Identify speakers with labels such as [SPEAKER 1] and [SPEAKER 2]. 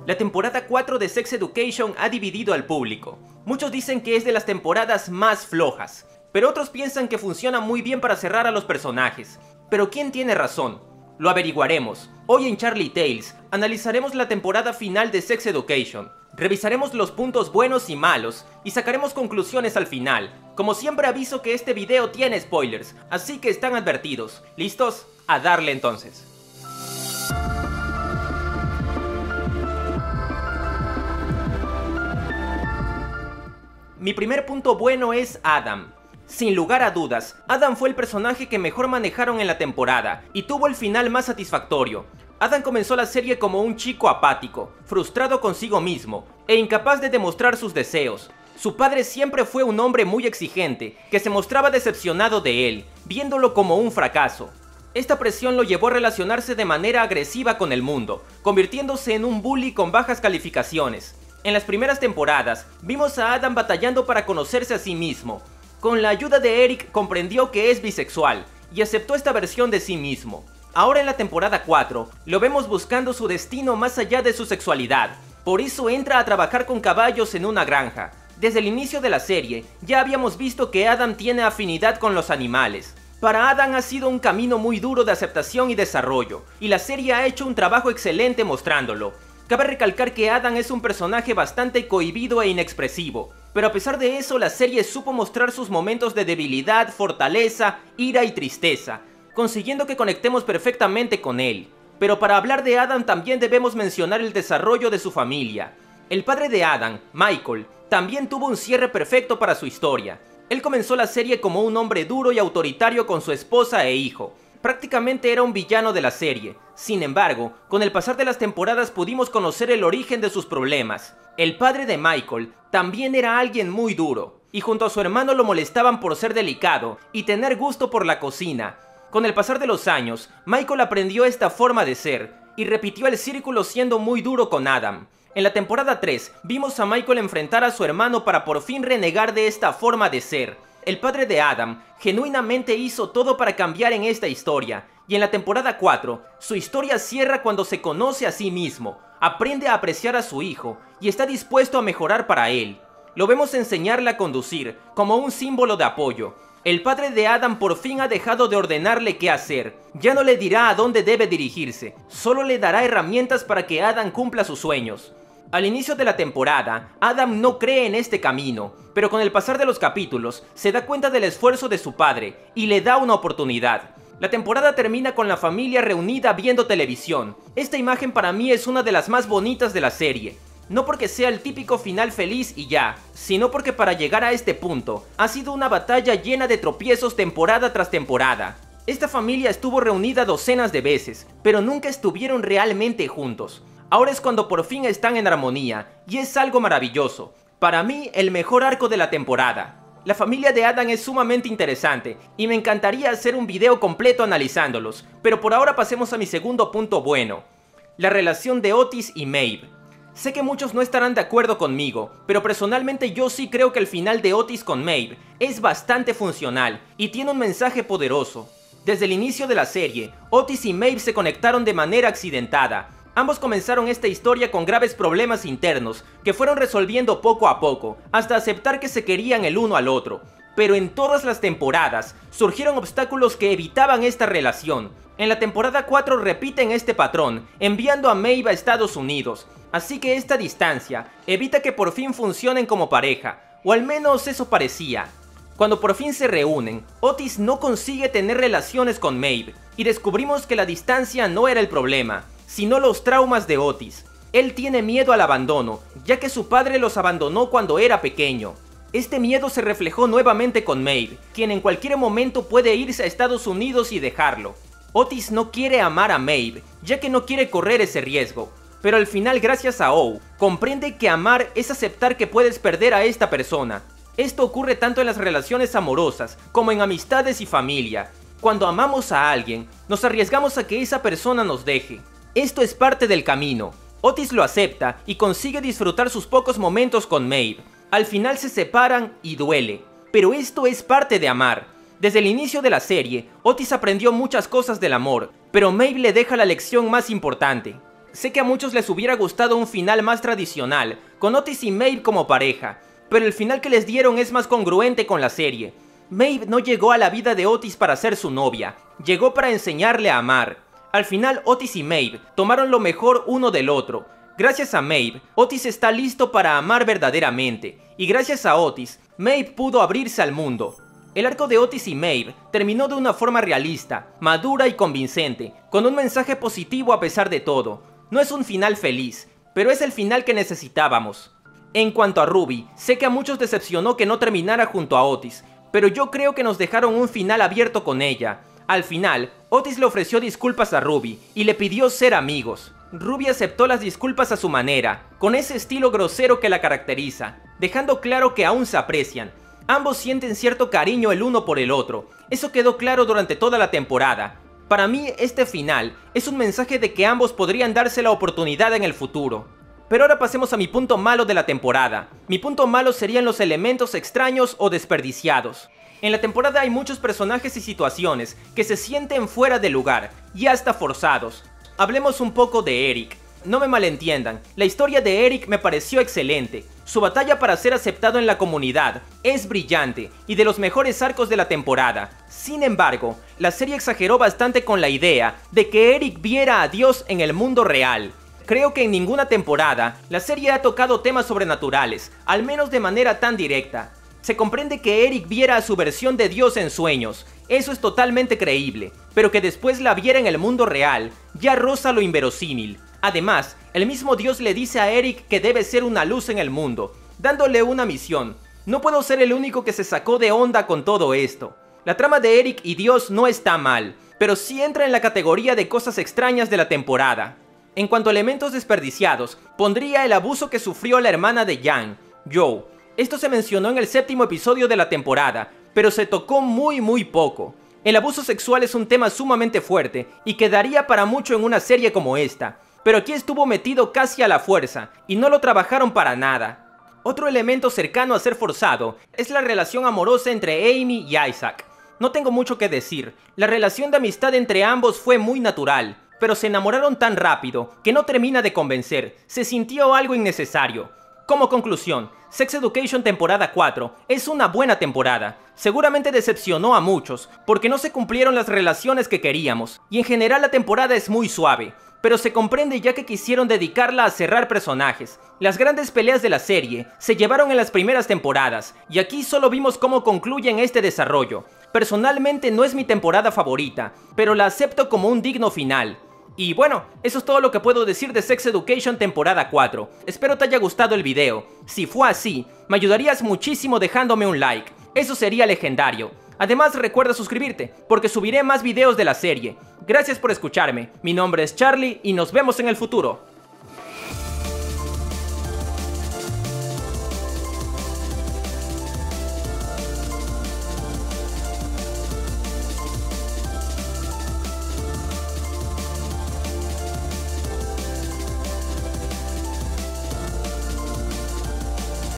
[SPEAKER 1] La temporada 4 de Sex Education ha dividido al público. Muchos dicen que es de las temporadas más flojas, pero otros piensan que funciona muy bien para cerrar a los personajes. Pero ¿quién tiene razón? Lo averiguaremos. Hoy en Charlie Tales analizaremos la temporada final de Sex Education. Revisaremos los puntos buenos y malos y sacaremos conclusiones al final. Como siempre aviso que este video tiene spoilers, así que están advertidos. ¿Listos? A darle entonces. Mi primer punto bueno es Adam. Sin lugar a dudas, Adam fue el personaje que mejor manejaron en la temporada y tuvo el final más satisfactorio. Adam comenzó la serie como un chico apático, frustrado consigo mismo e incapaz de demostrar sus deseos. Su padre siempre fue un hombre muy exigente, que se mostraba decepcionado de él, viéndolo como un fracaso. Esta presión lo llevó a relacionarse de manera agresiva con el mundo, convirtiéndose en un bully con bajas calificaciones. En las primeras temporadas, vimos a Adam batallando para conocerse a sí mismo. Con la ayuda de Eric comprendió que es bisexual y aceptó esta versión de sí mismo. Ahora en la temporada 4, lo vemos buscando su destino más allá de su sexualidad. Por eso entra a trabajar con caballos en una granja. Desde el inicio de la serie, ya habíamos visto que Adam tiene afinidad con los animales. Para Adam ha sido un camino muy duro de aceptación y desarrollo, y la serie ha hecho un trabajo excelente mostrándolo. Cabe recalcar que Adam es un personaje bastante cohibido e inexpresivo, pero a pesar de eso la serie supo mostrar sus momentos de debilidad, fortaleza, ira y tristeza, consiguiendo que conectemos perfectamente con él. Pero para hablar de Adam también debemos mencionar el desarrollo de su familia. El padre de Adam, Michael, también tuvo un cierre perfecto para su historia. Él comenzó la serie como un hombre duro y autoritario con su esposa e hijo. Prácticamente era un villano de la serie. Sin embargo, con el pasar de las temporadas pudimos conocer el origen de sus problemas. El padre de Michael también era alguien muy duro, y junto a su hermano lo molestaban por ser delicado y tener gusto por la cocina. Con el pasar de los años, Michael aprendió esta forma de ser, y repitió el círculo siendo muy duro con Adam. En la temporada 3, vimos a Michael enfrentar a su hermano para por fin renegar de esta forma de ser. El padre de Adam genuinamente hizo todo para cambiar en esta historia, y en la temporada 4, su historia cierra cuando se conoce a sí mismo, aprende a apreciar a su hijo, y está dispuesto a mejorar para él. Lo vemos enseñarle a conducir, como un símbolo de apoyo. El padre de Adam por fin ha dejado de ordenarle qué hacer, ya no le dirá a dónde debe dirigirse, solo le dará herramientas para que Adam cumpla sus sueños. Al inicio de la temporada, Adam no cree en este camino, pero con el pasar de los capítulos, se da cuenta del esfuerzo de su padre y le da una oportunidad. La temporada termina con la familia reunida viendo televisión. Esta imagen para mí es una de las más bonitas de la serie. No porque sea el típico final feliz y ya, sino porque para llegar a este punto, ha sido una batalla llena de tropiezos temporada tras temporada. Esta familia estuvo reunida docenas de veces, pero nunca estuvieron realmente juntos. Ahora es cuando por fin están en armonía, y es algo maravilloso. Para mí, el mejor arco de la temporada. La familia de Adam es sumamente interesante, y me encantaría hacer un video completo analizándolos, pero por ahora pasemos a mi segundo punto bueno. La relación de Otis y Maeve. Sé que muchos no estarán de acuerdo conmigo, pero personalmente yo sí creo que el final de Otis con Maeve es bastante funcional, y tiene un mensaje poderoso. Desde el inicio de la serie, Otis y Maeve se conectaron de manera accidentada. Ambos comenzaron esta historia con graves problemas internos, que fueron resolviendo poco a poco, hasta aceptar que se querían el uno al otro. Pero en todas las temporadas, surgieron obstáculos que evitaban esta relación. En la temporada 4 repiten este patrón, enviando a Maeve a Estados Unidos. Así que esta distancia evita que por fin funcionen como pareja, o al menos eso parecía. Cuando por fin se reúnen, Otis no consigue tener relaciones con Maeve, y descubrimos que la distancia no era el problema, sino los traumas de Otis. Él tiene miedo al abandono, ya que su padre los abandonó cuando era pequeño. Este miedo se reflejó nuevamente con Maeve, quien en cualquier momento puede irse a Estados Unidos y dejarlo. Otis no quiere amar a Maeve, ya que no quiere correr ese riesgo. Pero al final, gracias a O, comprende que amar es aceptar que puedes perder a esta persona. Esto ocurre tanto en las relaciones amorosas como en amistades y familia. Cuando amamos a alguien, nos arriesgamos a que esa persona nos deje. Esto es parte del camino. Otis lo acepta y consigue disfrutar sus pocos momentos con Maeve. Al final se separan y duele, pero esto es parte de amar. Desde el inicio de la serie, Otis aprendió muchas cosas del amor, pero Maeve le deja la lección más importante. Sé que a muchos les hubiera gustado un final más tradicional, con Otis y Maeve como pareja, pero el final que les dieron es más congruente con la serie. Maeve no llegó a la vida de Otis para ser su novia, llegó para enseñarle a amar. Al final Otis y Maeve tomaron lo mejor uno del otro. Gracias a Maeve, Otis está listo para amar verdaderamente, y gracias a Otis, Maeve pudo abrirse al mundo. El arco de Otis y Maeve terminó de una forma realista, madura y convincente, con un mensaje positivo a pesar de todo. No es un final feliz, pero es el final que necesitábamos. En cuanto a Ruby, sé que a muchos decepcionó que no terminara junto a Otis, pero yo creo que nos dejaron un final abierto con ella. Al final, Otis le ofreció disculpas a Ruby y le pidió ser amigos. Ruby aceptó las disculpas a su manera, con ese estilo grosero que la caracteriza, dejando claro que aún se aprecian. Ambos sienten cierto cariño el uno por el otro, eso quedó claro durante toda la temporada. Para mí, este final es un mensaje de que ambos podrían darse la oportunidad en el futuro. Pero ahora pasemos a mi punto malo de la temporada. Mi punto malo serían los elementos extraños o desperdiciados. En la temporada hay muchos personajes y situaciones que se sienten fuera de lugar y hasta forzados. Hablemos un poco de Eric. No me malentiendan, la historia de Eric me pareció excelente. Su batalla para ser aceptado en la comunidad es brillante y de los mejores arcos de la temporada. Sin embargo, la serie exageró bastante con la idea de que Eric viera a Dios en el mundo real. Creo que en ninguna temporada la serie ha tocado temas sobrenaturales, al menos de manera tan directa. Se comprende que Eric viera a su versión de Dios en sueños, eso es totalmente creíble, pero que después la viera en el mundo real, ya roza lo inverosímil. Además, el mismo Dios le dice a Eric que debe ser una luz en el mundo, dándole una misión. No puedo ser el único que se sacó de onda con todo esto. La trama de Eric y Dios no está mal, pero sí entra en la categoría de cosas extrañas de la temporada. En cuanto a elementos desperdiciados, pondría el abuso que sufrió la hermana de Jan, Joe. Esto se mencionó en el 7º episodio de la temporada, pero se tocó muy poco. El abuso sexual es un tema sumamente fuerte y quedaría para mucho en una serie como esta, pero aquí estuvo metido casi a la fuerza y no lo trabajaron para nada. Otro elemento cercano a ser forzado es la relación amorosa entre Amy y Isaac. No tengo mucho que decir, la relación de amistad entre ambos fue muy natural, pero se enamoraron tan rápido que no termina de convencer, se sintió algo innecesario. Como conclusión, Sex Education temporada 4 es una buena temporada. Seguramente decepcionó a muchos, porque no se cumplieron las relaciones que queríamos, y en general la temporada es muy suave, pero se comprende ya que quisieron dedicarla a cerrar personajes. Las grandes peleas de la serie se llevaron en las primeras temporadas, y aquí solo vimos cómo concluyen este desarrollo. Personalmente no es mi temporada favorita, pero la acepto como un digno final. Y bueno, eso es todo lo que puedo decir de Sex Education temporada 4. Espero te haya gustado el video. Si fue así, me ayudarías muchísimo dejándome un like. Eso sería legendario. Además recuerda suscribirte, porque subiré más videos de la serie. Gracias por escucharme. Mi nombre es Charlie y nos vemos en el futuro.